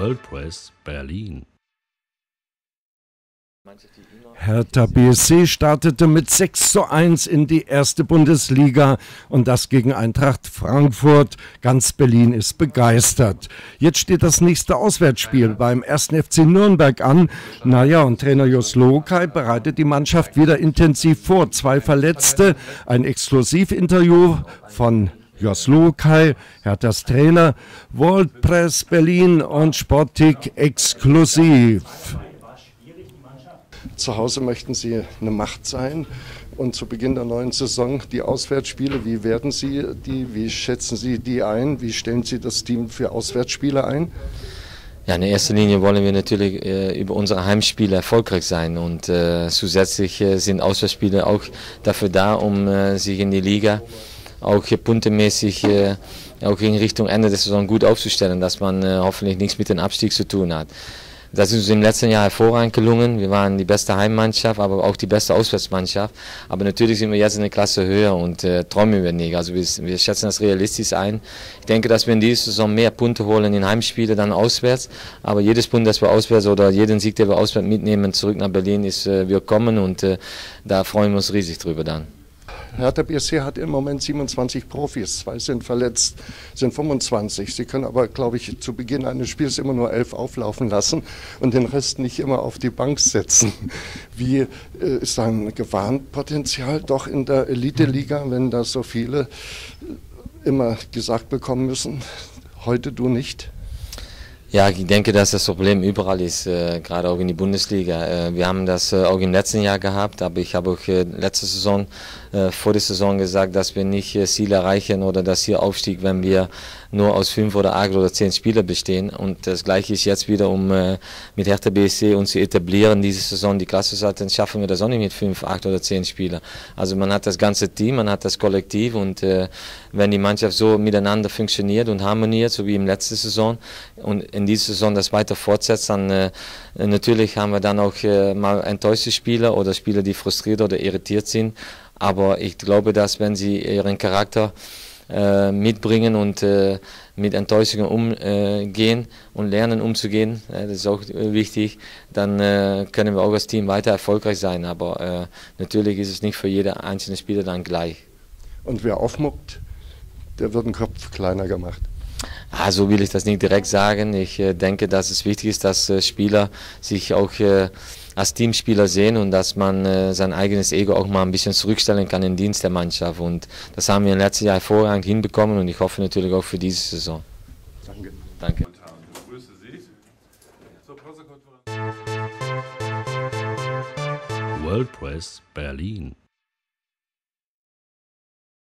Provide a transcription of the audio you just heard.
WordPress Berlin. Hertha BSC startete mit 6:1 in die erste Bundesliga und das gegen Eintracht Frankfurt. Ganz Berlin ist begeistert. Jetzt steht das nächste Auswärtsspiel beim 1. FC Nürnberg an. Und Trainer Jos Luhukay bereitet die Mannschaft wieder intensiv vor. 2 Verletzte, ein Exklusivinterview von Jos Luhukay, Herthas Trainer, WordPress Berlin und Sportkick exklusiv. Zu Hause möchten Sie eine Macht sein und zu Beginn der neuen Saison die Auswärtsspiele, wie werden Sie die, wie schätzen Sie die ein, wie stellen Sie das Team für Auswärtsspiele ein? Ja, in erster Linie wollen wir natürlich über unsere Heimspiele erfolgreich sein und zusätzlich sind Auswärtsspiele auch dafür da, um sich in die Liga auch punktemäßig auch in Richtung Ende der Saison gut aufzustellen, dass man hoffentlich nichts mit dem Abstieg zu tun hat. Das ist uns im letzten Jahr hervorragend gelungen. Wir waren die beste Heimmannschaft, aber auch die beste Auswärtsmannschaft. Aber natürlich sind wir jetzt eine Klasse höher und träumen wir nicht. Also wir schätzen das realistisch ein. Ich denke, dass wir in dieser Saison mehr Punkte holen in Heimspiele dann auswärts. Aber jedes Punkt, das wir auswärts oder jeden Sieg, den wir auswärts mitnehmen, zurück nach Berlin, ist willkommen und da freuen wir uns riesig drüber dann. Hertha BSC hat im Moment 27 Profis, 2 sind verletzt, sind 25. Sie können aber, glaube ich, zu Beginn eines Spiels immer nur 11 auflaufen lassen und den Rest nicht immer auf die Bank setzen. Wie ist da ein Gefahrenpotenzial doch in der Elite-Liga, wenn da so viele immer gesagt bekommen müssen, heute du nicht? Ja, ich denke, dass das Problem überall ist, gerade auch in die Bundesliga. Wir haben das auch im letzten Jahr gehabt, aber ich habe auch letzte Saison, vor der Saison gesagt, dass wir nicht Ziele erreichen oder dass hier Aufstieg, wenn wir nur aus 5 oder 8 oder 10 Spieler bestehen. Und das Gleiche ist jetzt wieder, um mit Hertha BSC uns zu etablieren, diese Saison die Klasse zu halten, schaffen wir das auch nicht mit 5, 8 oder 10 Spieler. Also man hat das ganze Team, man hat das Kollektiv und wenn die Mannschaft so miteinander funktioniert und harmoniert, so wie im letzten Saison und in dieser Saison das weiter fortsetzt, dann natürlich haben wir dann auch mal enttäuschte Spieler oder Spieler, die frustriert oder irritiert sind. Aber ich glaube, dass wenn sie ihren Charakter mitbringen und mit Enttäuschungen umgehen und lernen umzugehen, das ist auch wichtig, dann können wir auch als Team weiter erfolgreich sein. Aber natürlich ist es nicht für jeden einzelnen Spieler dann gleich. Und wer aufmuckt, der wird den Kopf kleiner gemacht. So will ich das nicht direkt sagen. Ich denke, dass es wichtig ist, dass Spieler sich auch als Teamspieler sehen und dass man sein eigenes Ego auch mal ein bisschen zurückstellen kann in Dienst der Mannschaft. Und das haben wir im letzten Jahr hervorragend hinbekommen und ich hoffe natürlich auch für diese Saison. Danke. Danke. WordPress Berlin.